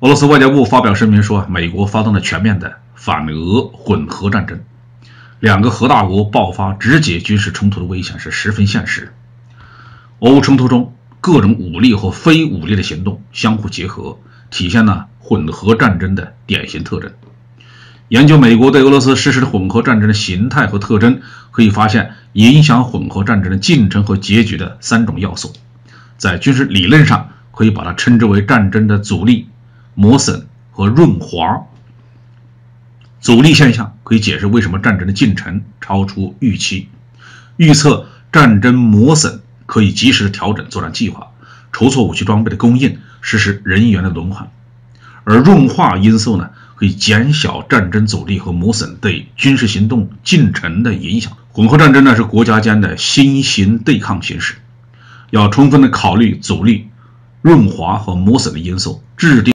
俄罗斯外交部发表声明说，美国发动了全面的反俄混合战争，两个核大国爆发直接军事冲突的危险是十分现实。俄乌冲突中，各种武力和非武力的行动相互结合，体现了混合战争的典型特征。研究美国对俄罗斯实施的混合战争的形态和特征，可以发现影响混合战争的进程和结局的3种要素。在军事理论上，可以把它称之为战争的阻力、磨损和润滑。阻力现象可以解释为什么战争的进程超出预期，预测战争磨损可以及时调整作战计划，筹措武器装备的供应，实施人员的轮换。而润滑因素呢，可以减小战争阻力和磨损对军事行动进程的影响。混合战争呢，是国家间的新型对抗形式，要充分的考虑阻力、润滑和磨损的因素，制定